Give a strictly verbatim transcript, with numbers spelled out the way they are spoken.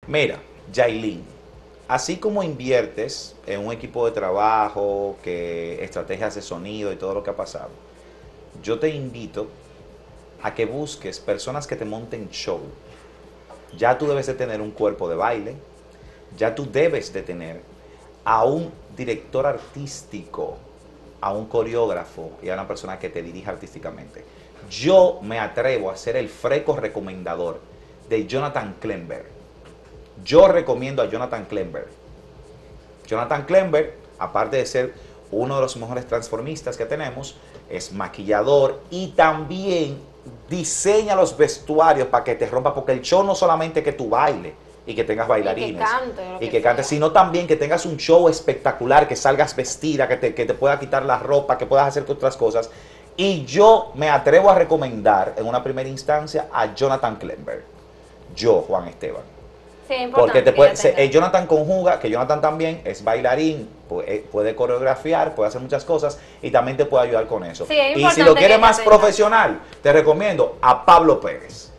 Mira, Yailin, así como inviertes en un equipo de trabajo, que estrategias de sonido y todo lo que ha pasado, yo te invito a que busques personas que te monten show. Ya tú debes de tener un cuerpo de baile, ya tú debes de tener a un director artístico, a un coreógrafo y a una persona que te dirija artísticamente. Yo me atrevo a ser el freco recomendador de Jonathan Klember. Yo recomiendo a Jonathan Klember. Jonathan Klember, aparte de ser uno de los mejores transformistas que tenemos, es maquillador y también diseña los vestuarios para que te rompa, porque el show no solamente que tú bailes y que tengas bailarines Y que cante, lo y que que cantes, sea. sino también que tengas un show espectacular, que salgas vestida, que te, que te pueda quitar la ropa, que puedas hacer otras cosas. Y yo me atrevo a recomendar en una primera instancia a Jonathan Klember. Yo, Juan Esteban. Sí, es Porque importante te que ella puede, se- tenga. eh, Jonathan conjuga, que Jonathan también es bailarín, puede, puede coreografiar, puede hacer muchas cosas y también te puede ayudar con eso. Sí, es Y si importante lo que quieres ella más tenga. profesional, te recomiendo a Pablo Pérez.